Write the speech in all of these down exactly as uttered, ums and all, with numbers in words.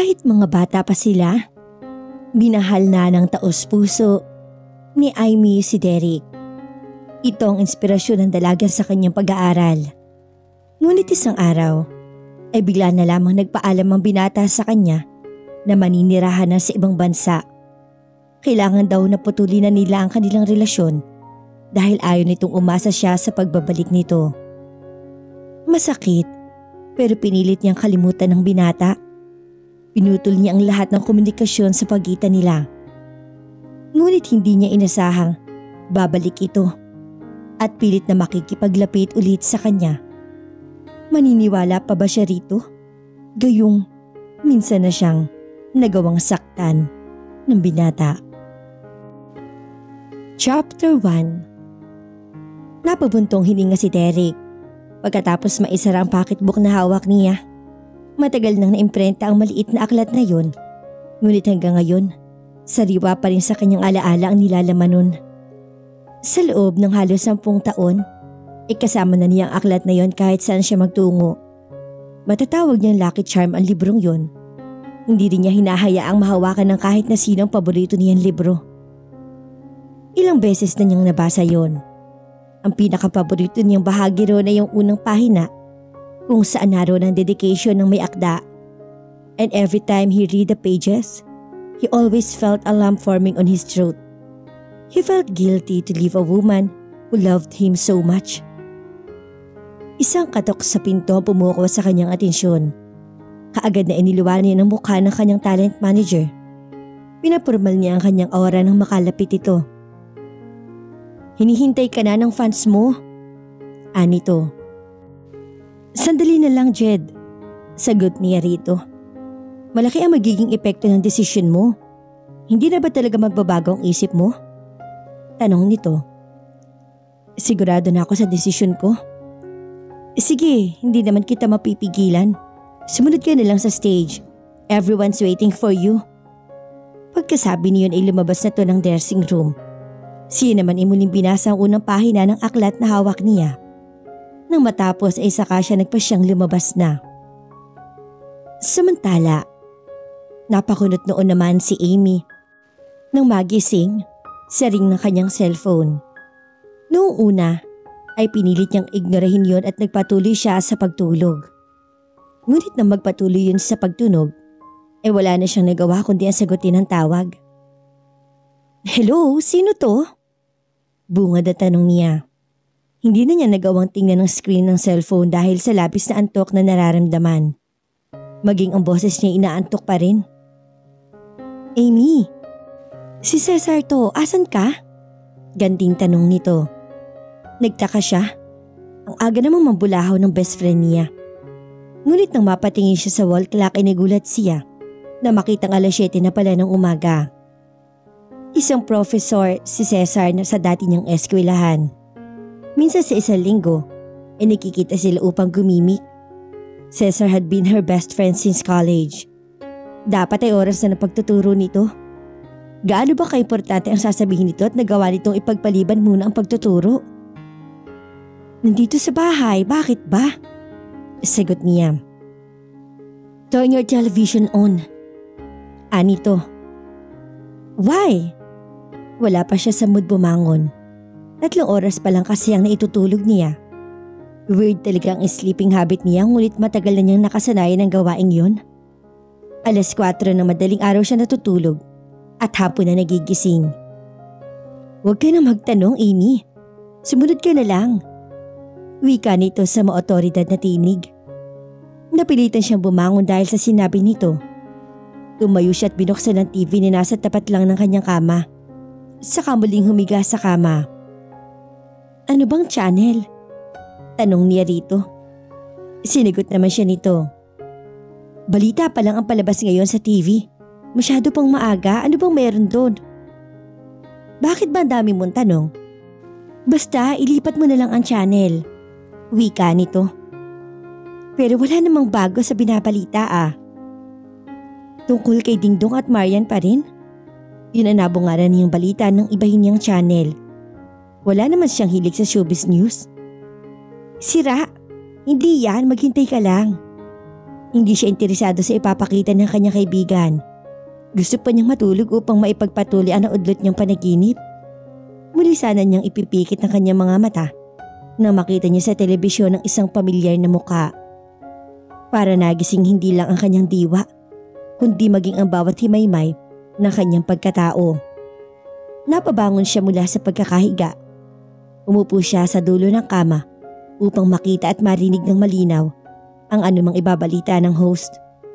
Kahit mga bata pa sila, minahal na ng taos-puso ni Amy si Derek. Ito ang inspirasyon ng dalaga sa kanyang pag-aaral. Ngunit isang araw ay bigla na lamang nagpaalam ang binata sa kanya na maninirahan na sa ibang bansa. Kailangan daw na putulin na nila ang kanilang relasyon dahil ayaw nitong umasa siya sa pagbabalik nito. Masakit, pero pinilit niyang kalimutan ng binata. Pinutol niya ang lahat ng komunikasyon sa pagitan nila. Ngunit hindi niya inasahang babalik ito at pilit na makikipaglapit ulit sa kanya. Maniniwala pa ba siya rito? Gayong minsan na siyang nagawang saktan ng binata. Chapter one. Napabuntong hininga si Derek pagkatapos maisara ang pocketbook na hawak niya. Matagal nang naimprenta ang maliit na aklat na yun. Ngunit hanggang ngayon, sariwa pa rin sa kanyang alaala ang nilalaman nun. Sa loob ng halos sampung taon, ikasama na niya ang aklat na yon kahit saan siya magtungo. Matatawag niyang lucky charm ang librong yon. Hindi rin niya hinahayaang mahawakan ng kahit na sinong paborito niyang libro. Ilang beses na niyang nabasa yon. Ang pinakapaborito niyang bahagi ron ay yung unang pahina kung saan naroon ang dedication ng may akda. And every time he read the pages, he always felt a lump forming on his throat. He felt guilty to leave a woman who loved him so much. Isang katok sa pinto ang pumuko sa kanyang atensyon. Kaagad na iniluwan niya ng mukha ng kanyang talent manager. Pinapurmal niya ang kanyang aura nang makalapit ito. Hinihintay ka na ng fans mo? Anito. Sandali na lang, Jed. Sagot niya rito. Malaki ang magiging epekto ng desisyon mo. Hindi na ba talaga magbabago ang isip mo? Tanong nito. Sigurado na ako sa desisyon ko. Sige, hindi naman kita mapipigilan. Sumunod ka na lang sa stage. Everyone's waiting for you. Pagkasabi niyon ay lumabas na to ng dressing room. Siya naman ay muling binasa ang unang pahina ng aklat na hawak niya. Nang matapos ay saka siya nagpasyang lumabas na. Samantala, napakunot noon naman si Amy. Nang magising, sa ring ng kanyang cellphone. Noong una, ay pinilit niyang ignorahin yon at nagpatuloy siya sa pagtulog. Ngunit nang magpatuloy yun sa pagtunog, ay wala na siyang nagawa kundi ang sagutin ang tawag. Hello, sino to? Bungad na tanong niya. Hindi na niya nagawang tingnan ng screen ng cellphone dahil sa labis na antok na nararamdaman. Maging ang boses niya inaantok pa rin. Amy, si Cesar to, asan ka? Ganting tanong nito. Nagtaka siya. Ang aga namang mambulahaw ng best friend niya. Ngunit nang mapatingin siya sa wall clock ay nagulat siya na makitang alas siyete na pala ng umaga. Isang professor si Cesar na sa dati niyang eskwelahan. Minsan sa isang linggo ay nakikita sila upang gumimik. Cesar had been her best friend since college. Dapat ay oras na ng pagtuturo nito. Gaano ba kaimportante ang sasabihin nito at nagawa nitong ipagpaliban muna ang pagtuturo? Nandito sa bahay, bakit ba? Sagot niya. Turn your television on. Anito. Why? Wala pa siya sa mood bumangon. Tatlong oras pa lang kasi ang naitutulog niya. Weird talaga ang sleeping habit niya ngunit matagal na niyang nakasanayan ng gawaing yun. Alas kwatro ng madaling araw siya natutulog at hapon na nagigising. Huwag ka na magtanong, Amy. Sumunod ka na lang. Wika nito sa maotoridad na tinig. Napilitan siyang bumangon dahil sa sinabi nito. Tumayo siya at binuksan ang T V na nasa tapat lang ng kanyang kama. Saka muling humiga sa kama. Ano bang channel? Tanong niya rito. Sinagot naman siya nito. Balita pa lang ang palabas ngayon sa T V. Masyado pang maaga, ano bang meron doon? Bakit ba ang dami mong tanong? Basta ilipat mo na lang ang channel. Wika nito. Pero wala namang bago sa binabalita ah. Tungkol kay Dingdong at Marian pa rin? Yun ang nabungaran niyang balita ng ibahin niyang channel. Wala naman siyang hilig sa showbiz news. Sira, hindi yan, maghintay ka lang. Hindi siya interesado sa ipapakita ng kanyang kaibigan. Gusto pa niyang matulog upang maipagpatuloy ang naudlot niyang panaginip. Muli sana niyang ipipikit ng kanyang mga mata nang makita niya sa telebisyon ng isang pamilyar na muka. Para nagising hindi lang ang kanyang diwa, kundi maging ang bawat himaymay ng kanyang pagkatao. Napabangon siya mula sa pagkakahiga. Umupo siya sa dulo ng kama upang makita at marinig ng malinaw ang anumang ibabalita ng host.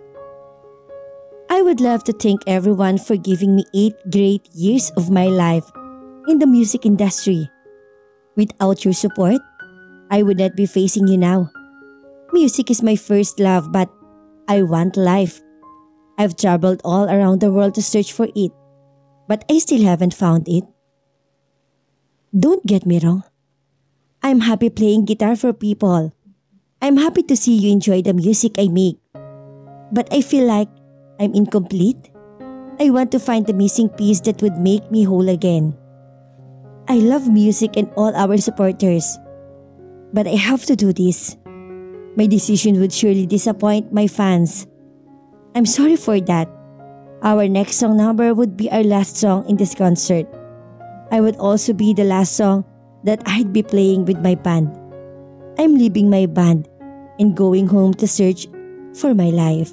I would love to thank everyone for giving me eight great years of my life in the music industry. Without your support, I would not be facing you now. Music is my first love, but I want life. I've traveled all around the world to search for it, but I still haven't found it. Don't get me wrong. I'm happy playing guitar for people. I'm happy to see you enjoy the music I make. But I feel like I'm incomplete. I want to find the missing piece that would make me whole again. I love music and all our supporters. But I have to do this. My decision would surely disappoint my fans. I'm sorry for that. Our next song number would be our last song in this concert. I would also be the last song that I'd be playing with my band. I'm leaving my band and going home to search for my life.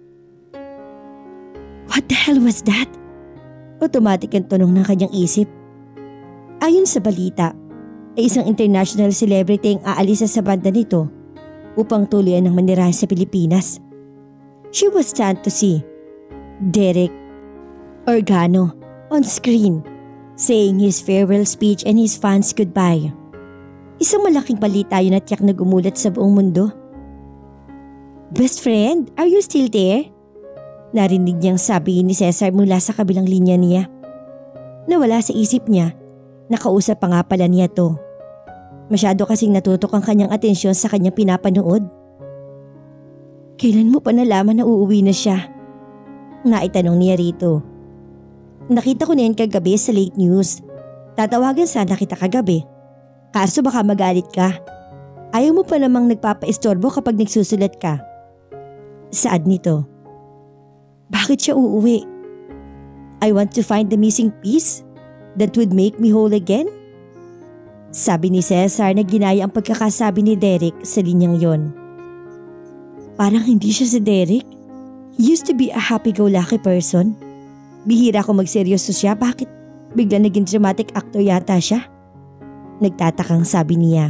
What the hell was that? Automatic ang tanong ng kanyang isip. Ayon sa balita, ay isang international celebrity ang aalis sa banda nito upang tuluyan ng manirahan sa Pilipinas. She was stunned to see Derek Organo on screen saying his farewell speech and his fans goodbye. Isang malaking balita yun at tiyak na gumulat sa buong mundo. Best friend, are you still there? Narinig niyang sabi ni Cesar mula sa kabilang linya niya. Nawala sa isip niya, nakausap pa nga pala niya to. Masyado kasing natutok ang kanyang atensyon sa kanyang pinapanood. Kailan mo pa nalaman na uuwi na siya? Naitanong niya rito. Nakita ko na yan kagabi sa late news. Tatawagan sana kita kagabi. Kaso baka magalit ka. Ayaw mo pa namang nagpapaistorbo kapag nagsusulat ka. Saad nito. Bakit siya uuwi? I want to find the missing piece that would make me whole again. Sabi ni Cesar na ginaya ang pagkakasabi ni Derek sa linyang yon. Parang hindi siya si Derek. He used to be a happy-go-lucky person. Bihira ko magseryoso siya, bakit bigla naging dramatic actor yata siya? Nagtatakang sabi niya.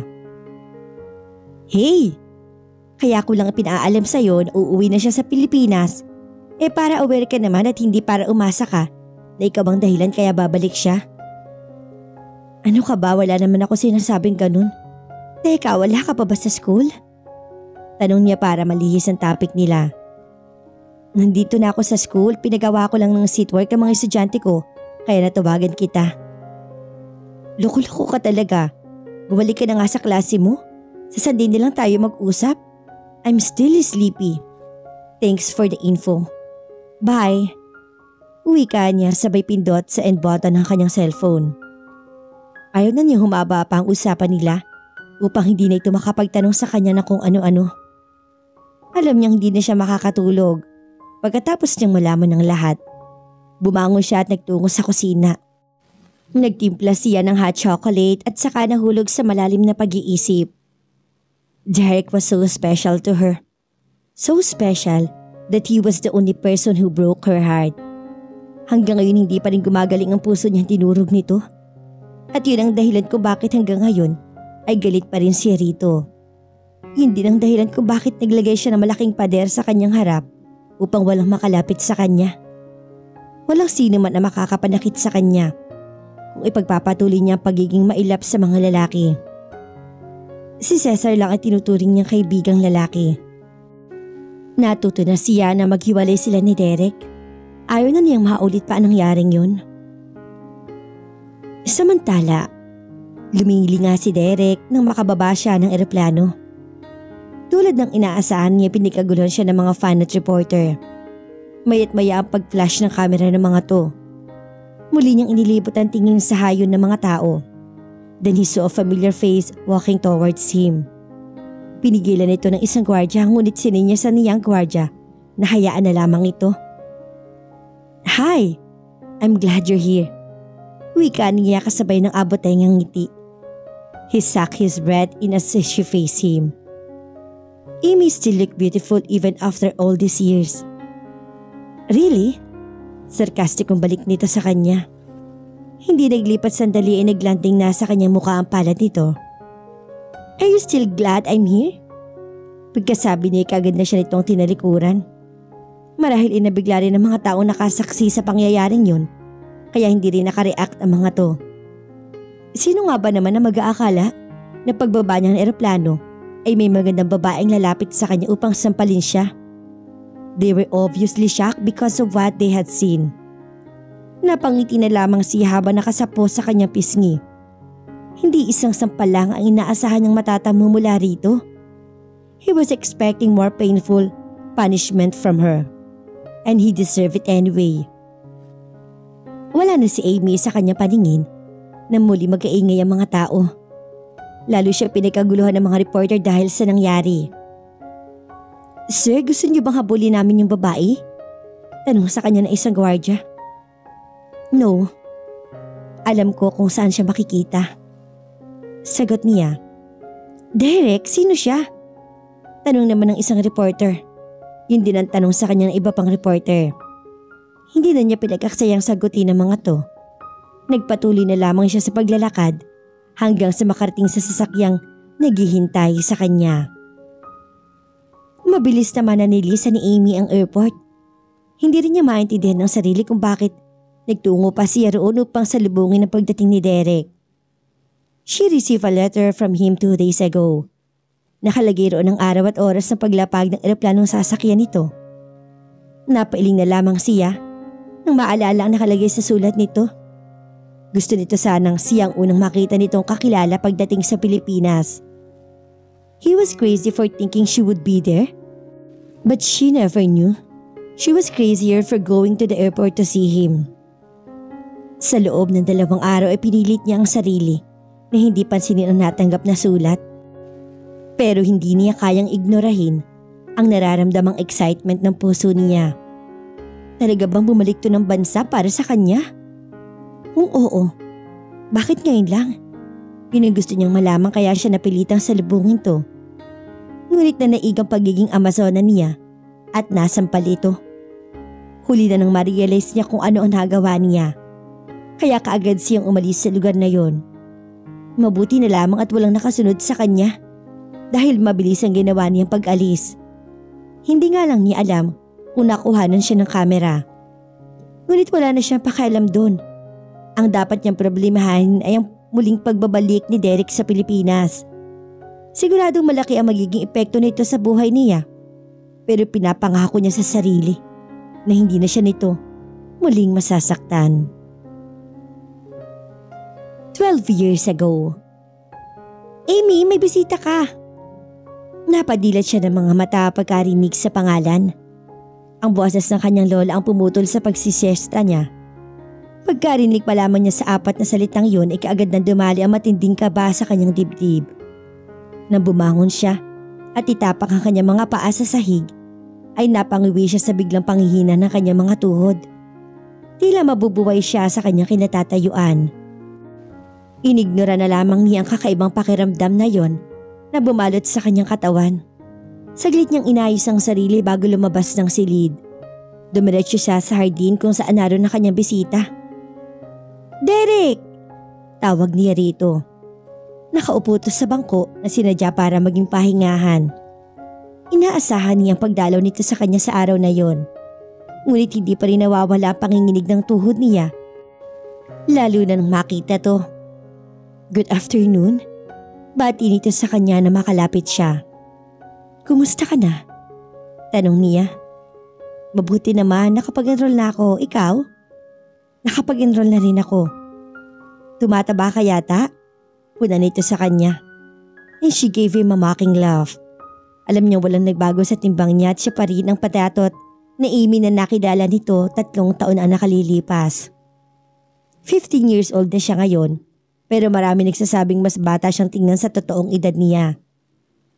Hey! Kaya ko lang pinaalam sa'yo na uuwi na siya sa Pilipinas. Eh para aware ka naman at hindi para umasa ka na ikaw ang dahilan kaya babalik siya. Ano ka ba? Wala naman ako sinasabing ganun. Teka, wala ka pa ba sa school? Tanong niya para malihis ang topic nila. Nandito na ako sa school, pinagawa ko lang ng seatwork ang mga estudyante ko, kaya natawagan kita. Loko-loko ka talaga. Bumalik ka na nga sa klase mo. Sa Sunday na lang tayo mag-usap. I'm still sleepy. Thanks for the info. Bye. Uwi ka niya sabay pindot sa end button ng kanyang cellphone. Ayaw na niya humaba pa ang usapan nila upang hindi na ito makapagtanong sa kanya na kung ano-ano. Alam niyang hindi na siya makakatulog. Pagkatapos niyang malaman ng lahat, bumangon siya at nagtungo sa kusina. Nagtimpla siya ng hot chocolate at saka nahulog sa malalim na pag-iisip. Derek was so special to her. So special that he was the only person who broke her heart. Hanggang ngayon hindi pa rin gumagaling ang puso niyang tinurog nito. At yun ang dahilan kung bakit hanggang ngayon ay galit pa rin siya rito. Hindi ang dahilan kung bakit naglagay siya ng malaking pader sa kanyang harap upang walang makalapit sa kanya. Walang sino man na makakapanakit sa kanya kung ipagpapatuloy niya ang pagiging mailap sa mga lalaki. Si Cesar lang ay tinuturing niyang kaibigang lalaki. Natuto na siya na maghiwalay sila ni Derek. Ayaw na niyang maulit pa ang nangyaring yun. Samantala, lumingili nga si Derek nang makababa siya ng eroplano. Tulad ng inaasahan niya, pinikaguluhan siya ng mga fan at reporter. Mayat maya ang pag-flash ng camera ng mga to. Muli niyang inilibot ang tingin sa hayon ng mga tao. Then he saw a familiar face walking towards him. Pinigilan ito ng isang gwardya ngunit sininyasan niyang gwardya na hayaan na lamang ito. "Hi, I'm glad you're here." Wika niya kasabay ng abot-tengang ngiti. He sucked his breath in as she faced him. Amy still looked beautiful even after all these years. "Really?" Sarkastikong balik nito sa kanya. Hindi naglipat sandali ay naglanting na sa kanyang mukha ang palad nito. "Are you still glad I'm here?" Pagkasabi niya kagad na siya nitong tinalikuran. Marahil inabigla rin ng mga taong nakasaksi sa pangyayaring yun, kaya hindi rin nakareact ang mga to. Sino nga ba naman na mag-aakala na pagbaba niya ng eroplano ay may magandang babaeng lalapit sa kanya upang sampalin siya? They were obviously shocked because of what they had seen. Napangiti na lamang siya habang nakasapo sa kanyang pisngi. Hindi isang sampal lang ang inaasahan niyang matatamo mula rito. He was expecting more painful punishment from her, and he deserved it anyway. Wala na si Amy sa kanyang paningin na muli mag-aingay ang mga tao. Lalo siya pinagkaguluhan ng mga reporter dahil sa nangyari. "Sir, gusto niyo bang habulin namin yung babae?" Tanong sa kanya ng isang gwardya. "No. Alam ko kung saan siya makikita." Sagot niya. "Derek, sino siya?" Tanong naman ng isang reporter. Yun din ang tanong sa kanya ng iba pang reporter. Hindi na niya pinag-aksayang sagutin ng mga to. Nagpatuloy na lamang siya sa paglalakad hanggang sa makarating sa sasakyang naghihintay sa kanya. Mabilis naman na nilisa ni Amy ang airport. Hindi rin niya maintindihan ng sarili kung bakit nagtungo pa siya roon upang salubungin ang pagdating ni Derek. She received a letter from him two days ago. Nakalagay roon ang araw at oras ng paglapag ng eroplanong sasakyan nito. Napailing na lamang siya nang maalala ang nakalagay sa sulat nito. Gusto nito sanang siyang unang makita nitong kakilala pagdating sa Pilipinas. He was crazy for thinking she would be there, but she never knew. She was crazier for going to the airport to see him. Sa loob ng dalawang araw ay pinilit niya ang sarili na hindi pansinin ang natanggap na sulat. Pero hindi niya kayang ignorahin ang nararamdamang excitement ng puso niya. Talaga bang bumalik to ng bansa para sa kanya? Kung oo, bakit ngayon lang? Yun ang gusto niyang malaman kaya siya napilitang salubungin to. Ngunit na naigang pagiging Amazona niya at nasampal ito. Huli na nang ma-realize niya kung ano ang nagawa niya. Kaya kaagad siyang umalis sa lugar na yon. Mabuti na lamang at walang nakasunod sa kanya dahil mabilis ang ginawa niyang pag-alis. Hindi nga lang niya alam kung nakuhanan siya ng kamera. Ngunit wala na siyang pakialam doon. Ang dapat niyang problemahin ay ang muling pagbabalik ni Derek sa Pilipinas. Siguradong malaki ang magiging epekto nito sa buhay niya. Pero pinapangako niya sa sarili na hindi na siya nito muling masasaktan. Twelve years ago. "Amy, may bisita ka." Napadilat siya ng mga mata pagkarinig sa pangalan. Ang boses ng kanyang lola ang pumutol sa pagsisiesta niya. Pagkarinig pa lamang niya sa apat na salitang yun ay kaagad nang dumali ang matinding kaba sa kanyang dibdib. Nang bumangon siya at itapak ang kanyang mga paa sa sahig, ay napangiwi siya sa biglang panghihina ng kanyang mga tuhod. Tila mabubuhay siya sa kanyang kinatatayuan. Inignora na lamang niya ang kakaibang pakiramdam na yon na bumalot sa kanyang katawan. Saglit niyang inayos ang sarili bago lumabas ng silid. Dumiretso siya sa hardin kung saan naroon na kanyang bisita. "Derek!" Tawag niya rito. Nakaupo to sa bangko na sinadya para maging pahingahan. Inaasahan niyang pagdalaw nito sa kanya sa araw na yon. Ngunit hindi pa rin nawawala ang panginginig ng tuhod niya. Lalo na nang makita to. "Good afternoon." Bati nito sa kanya na makalapit siya. "Kumusta ka na?" Tanong niya. "Mabuti naman, nakapag-enroll na ako. Ikaw?" "Nakapag-enroll na rin ako." "Tumataba ka yata?" Puna nito sa kanya. And she gave him a mocking laugh. Alam niya walang nagbago sa timbang niya at siya pa rin ang patatot na Amy na nakilala nito tatlong taon ang nakalilipas. Fifteen years old na siya ngayon, pero marami nagsasabing mas bata siyang tingnan sa totoong edad niya.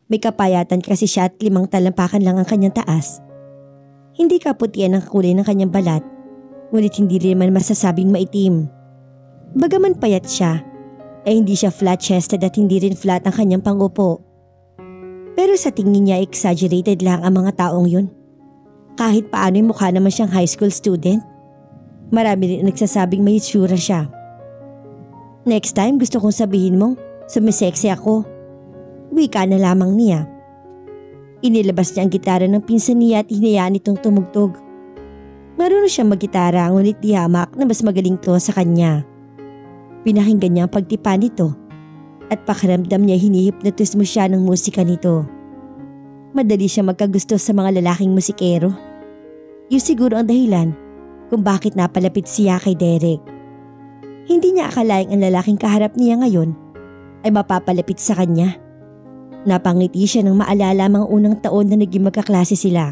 May kapayatan kasi siya at limang talampakan lang ang kanyang taas. Hindi kaputian ang kulay ng kanyang balat, ngunit hindi rin naman masasabing maitim. Bagaman payat siya, ay hindi siya flat-chested at hindi rin flat ang kanyang pangupo. Pero sa tingin niya exaggerated lang ang mga taong yun. Kahit paano'y mukha naman siyang high school student. Marami rin nagsasabing may itsura siya. Next time gusto kong sabihin mong sumisexy ako. Wika na lamang niya. Inilabas niya ang gitara ng pinsan niya at hinayaan itong tumugtog. Marunong siyang maggitara ngunit di hamak na mas magaling to sa kanya. Pinakinggan niya ang pagtipa nito at pakiramdam niya hinihipnotis mo siya ng musika nito. Madali siya magkagusto sa mga lalaking musikero. Yun siguro ang dahilan kung bakit napalapit siya kay Derek. Hindi niya akalaing ang lalaking kaharap niya ngayon ay mapapalapit sa kanya. Napangiti siya nang maalala mga unang taon na naging magkaklase sila.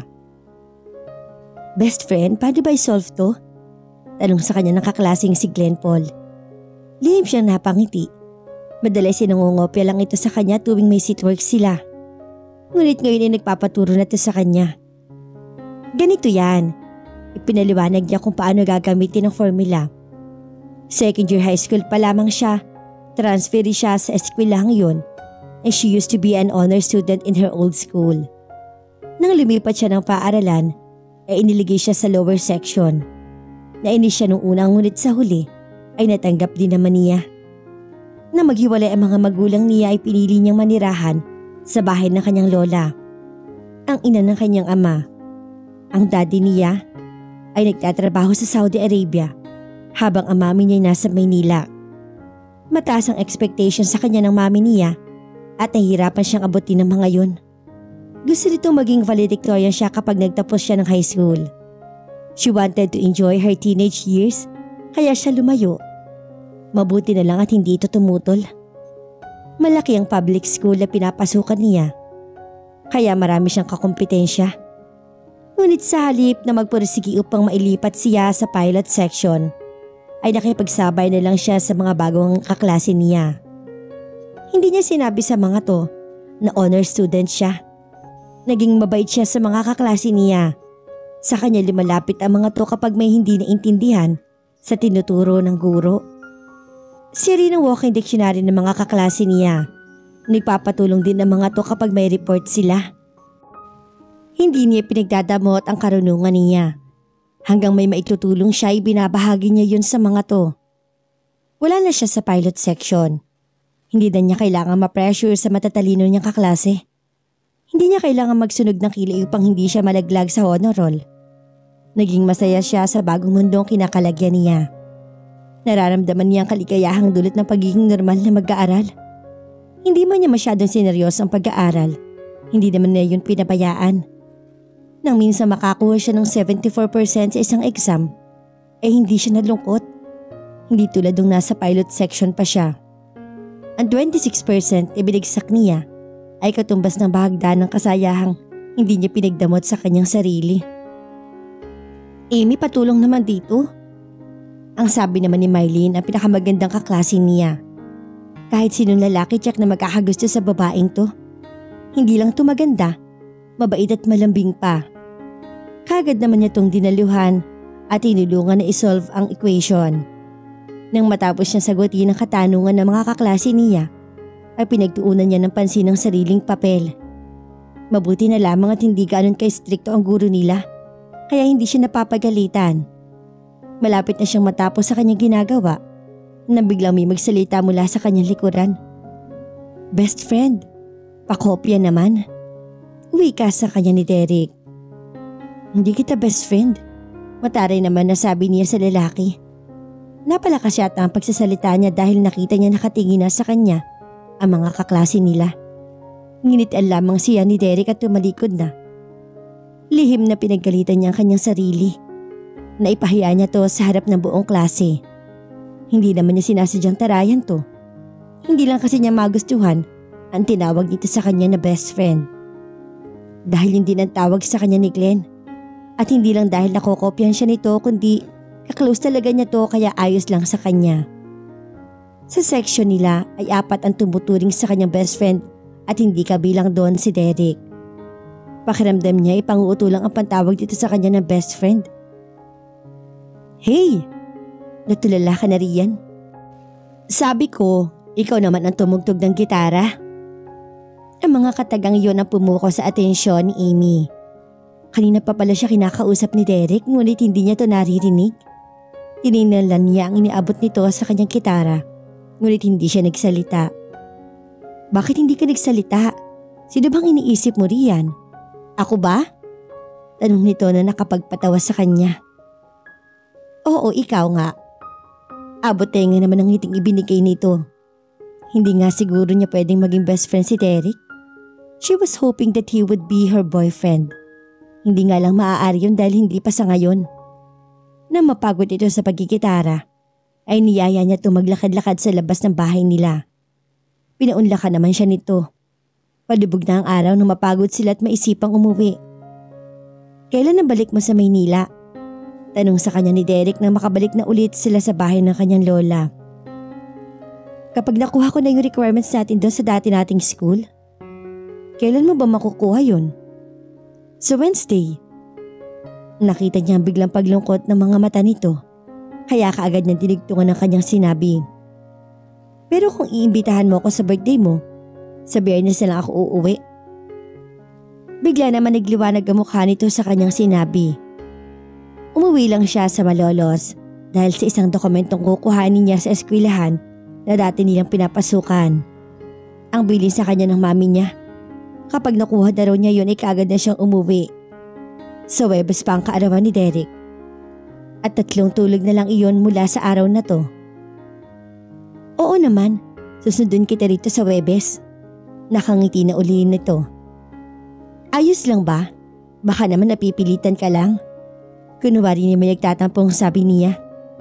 Best friend, paano ba i-solve to? Tanong sa kanya ng kaklaseng si Glenn Paul. Lihim siyang napangiti. Madalas sinangungopya lang ito sa kanya tuwing may seatwork sila. Ngunit ngayon ay nagpapaturo na ito sa kanya. Ganito yan. Ipinaliwanag niya kung paano gagamitin ang formula. Second year high school pa lamang siya. Transfer siya sa eskwelahang yun. And she used to be an honor student in her old school. Nang lumipat siya ng paaralan, ay iniligay siya sa lower section. Nainis siya nung unang ngunit sa huli ay natanggap din naman niya. Na maghiwalay ang mga magulang niya ay pinili niyang manirahan sa bahay ng kanyang lola, ang ina ng kanyang ama. Ang daddy niya ay nagtatrabaho sa Saudi Arabia habang ang mami niya ay nasa Maynila. Mataas ang expectation sa kanya ng mami niya at nahihirapan siyang abutin ng mga yun. Gusto nitong maging valedictorian siya kapag nagtapos siya ng high school. She wanted to enjoy her teenage years kaya siya lumayo. Mabuti na lang at hindi ito tumutol. Malaki ang public school na pinapasukan niya. Kaya marami siyang kakumpetensya. Ngunit sa halip na magpursigi upang mailipat siya sa pilot section, ay nakipagsabay na lang siya sa mga bagong kaklase niya. Hindi niya sinabi sa mga to na honor student siya. Naging mabait siya sa mga kaklase niya. Sa kanya lumalapit ang mga to kapag may hindi naintindihan sa tinuturo ng guro. Siya rin ang walking dictionary ng mga kaklase niya. Nagpapatulong din ang mga to kapag may report sila. Hindi niya pinagdadamot ang karunungan niya. Hanggang may maitutulong siya ay binabahagi niya yun sa mga to. Wala na siya sa pilot section. Hindi na niya kailangan ma-pressure sa matatalino niyang kaklase. Hindi niya kailangan magsunog ng kilay upang hindi siya malaglag sa honor roll. Naging masaya siya sa bagong mundong kinakalagyan niya. Nararamdaman niya ang kaligayahang dulot ng pagiging normal na mag-aaral. Hindi man niya masyadong sineryoso ang pag-aaral. Hindi naman niya yun pinabayaan. Nang minsan makakuha siya ng seventy-four percent sa isang exam, eh hindi siya nalungkot. Hindi tulad nung nasa pilot section pa siya. Ang twenty-six percent ibinigsak niya ay katumbas ng bahagdan ng kasayahang hindi niya pinagdamot sa kanyang sarili. Amy, patulong naman dito. Ang sabi naman ni Mylene ang pinakamagandang kaklase niya. Kahit sinong lalaki tiyak na magkakagusto sa babaeng to. Hindi lang to maganda, mabait at malambing pa. Kagad naman niya tong dinaluhan at tinulungan na isolve ang equation. Nang matapos niyang sagutin ang katanungan ng mga kaklase niya, ay pinagtuunan niya ng pansin ng sariling papel. Mabuti na lamang at hindi ganoon ka-stricto ang guro nila, kaya hindi siya napapagalitan. Malapit na siyang matapos sa kanyang ginagawa, nang biglang may magsalita mula sa kanyang likuran. Best friend, pakopya naman. Wika sa kanya ni Derek. Hindi kita best friend. Mataray naman na sabi niya sa lalaki. Napalakas siya at ang pagsasalita niya dahil nakita niya nakatingin na sa kanya ang mga kaklase nila. Nginitan lamang siya ni Derek at tumalikod na. Lihim na pinagalitan niya ang kanyang sarili. Naipahiya niya to sa harap ng buong klase. Hindi naman niya sinasadyang tarayan to. Hindi lang kasi niya magustuhan ang tinawag nito sa kanya na best friend. Dahil hindi nang tawag sa kanya ni Glenn. At hindi lang dahil nakokopyan siya nito kundi kaklose talaga niya to kaya ayos lang sa kanya. Sa section nila ay apat ang tumuturing sa kanyang best friend at hindi kabilang doon si Derek. Pakiramdam niya ipanguuto lang ang pantawag dito sa kanya ng best friend. Hey! Natulala ka na riyan. Sabi ko, ikaw naman ang tumugtog ng gitara. Ang mga katagang iyon ang pumuko sa atensyon ni Amy. Kanina pa pala siya kinakausap ni Derek ngunit hindi niya ito naririnig. Tininalan niya ang iniabot nito sa kanyang gitara ngunit hindi siya nagsalita. Bakit hindi ka nagsalita? Sino bang iniisip mo riyan? Ako ba? Tanong nito na nakapagpatawa sa kanya. Oo, ikaw nga. Abot tayo nga naman ang ngiting ibinigay nito. Hindi nga siguro niya pwedeng maging best friend si Derek. She was hoping that he would be her boyfriend. Hindi nga lang maaari yun dahil hindi pa sa ngayon. Nang mapagod ito sa pagkikitara, ay niyaya niya ito maglakad-lakad sa labas ng bahay nila. Pinaunlakan naman siya nito. Palubog na ang araw nang mapagod sila at maisipang umuwi. Kailan nabalik mo sa Maynila? Tanong sa kanya ni Derek nang makabalik na ulit sila sa bahay ng kanyang lola. Kapag nakuha ko na yung requirements natin doon sa dati nating school. Kailan mo ba makukuha yun? Sa Wednesday. Nakita niya ang biglang paglungkot ng mga mata nito. Kaya kaagad niyang tinigtungan ng kanyang sinabi. Pero kung iimbitahan mo ako sa birthday mo, sa Biyernes na lang ako uuwi. Bigla naman nagliwanag ang mukha nito sa kanyang sinabi. Umuwi lang siya sa malolos dahil sa isang dokumentong kukuhanin niya sa eskwelahan na dati nilang pinapasukan. Ang bilin sa kanya ng mami niya. Kapag nakuha na raw niya yun ay kaagad na siyang umuwi. Sa Webes pa ang kaarawan ni Derek. At tatlong tulog na lang iyon mula sa araw na to. Oo naman, susundin kita rito sa Webes. Nakangiti na uli nito. Ayos lang ba? Baka naman napipilitan ka lang. Kunwari niya may nagtatampong sabi niya.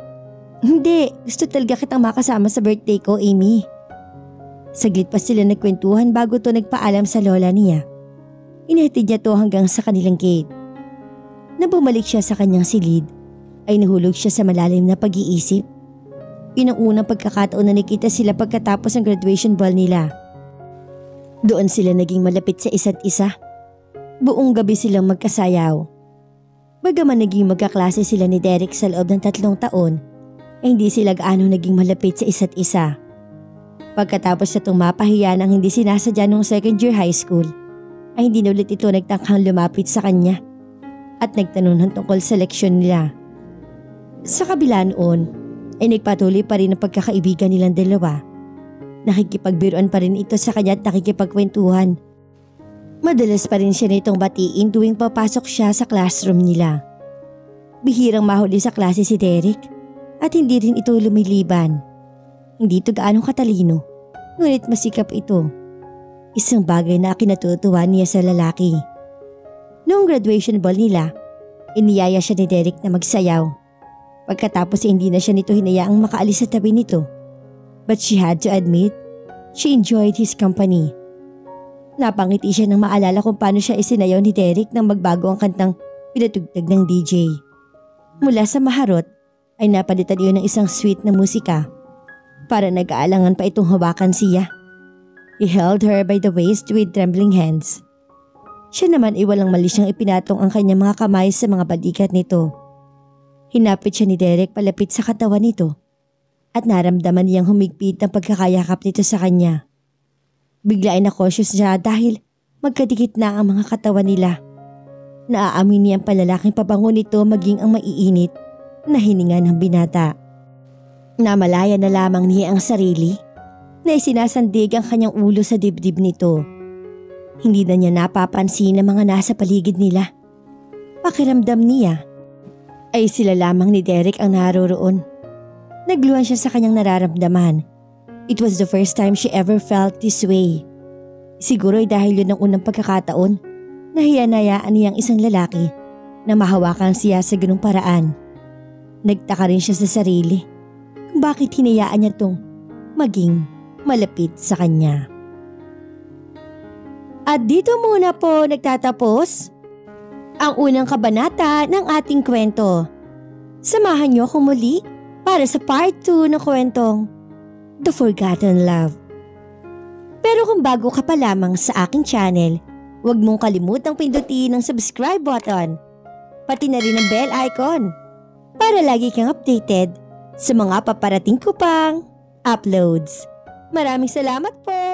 Hindi, gusto talaga kitang makasama sa birthday ko, Amy. Saglit pa sila nagkwentuhan bago to nagpaalam sa lola niya. Inahatid niya to hanggang sa kanilang gate. Nang bumalik siya sa kanyang silid, ay nahulog siya sa malalim na pag-iisip. Pinangunang pagkakataon na nakita sila pagkatapos ng graduation ball nila. Doon sila naging malapit sa isa't isa. Buong gabi silang magkasayaw. Bagaman naging magkaklase sila ni Derek sa loob ng tatlong taon, ay hindi sila gaano naging malapit sa isa't isa. Pagkatapos na itong mapahiya ng hindi sinasadya noong second year high school, ay hindi na ulit ito nagtangkang lumapit sa kanya at nagtanong tungkol sa leksyon nila. Sa kabila noon, ay nagpatuloy pa rin ang pagkakaibigan nilang dalawa. Nakikipagbiruan pa rin ito sa kanya at nakikipagkwentuhan. Madalas pa rin siya nitong batiin tuwing papasok siya sa classroom nila. Bihirang mahuli sa klase si Derek at hindi rin ito lumiliban. Hindi ito gaanong katalino, ngunit masikap ito. Isang bagay na kinatutuwa niya sa lalaki. Noong graduation ball nila, iniyaya siya ni Derek na magsayaw. Pagkatapos hindi na siya nito hinayaang makaalis sa tabi nito. But she had to admit, she enjoyed his company. Napangiti siya nang maalala kung paano siya isinayaw ni Derek nang magbago ang kantang pinatugtog ng D J. Mula sa maharot ay napalitan iyon ng isang sweet na musika. Para nag-aalangan pa itong hawakan siya. He held her by the waist with trembling hands. Siya naman ay walang mali siyang ipinatong ang kanyang mga kamay sa mga balikat nito. Hinapit siya ni Derek palapit sa katawan nito at naramdaman niyang humigpit ang pagkakayakap nito sa kanya. Bigla ay na-cautious siya dahil magkadikit na ang mga katawan nila. Naaamin niya ang palalaking pabango nito maging ang maiinit na hininga ng binata. Namalaya na lamang niya ang sarili na isinasandig ang kanyang ulo sa dibdib nito. Hindi na niya napapansin ang mga nasa paligid nila. Pakiramdam niya ay sila lamang ni Derek ang naroroon. Nagluhan siya sa kanyang nararamdaman. It was the first time she ever felt this way. Siguro ay dahil yun ang unang pagkakataon na hiyanayaan niyang isang lalaki na mahawakan siya sa ganung paraan. Nagtaka rin siya sa sarili kung bakit hinayaan niya tong maging malapit sa kanya. At dito muna po nagtatapos ang unang kabanata ng ating kwento. Samahan niyo ako muli para sa part two ng kwentong The Forgotten Love. Pero kung bago ka pa lamang sa aking channel, huwag mong kalimutang pindutin ang subscribe button, pati na rin ang bell icon, para lagi kang updated sa mga paparating ko pang uploads. Maraming salamat po!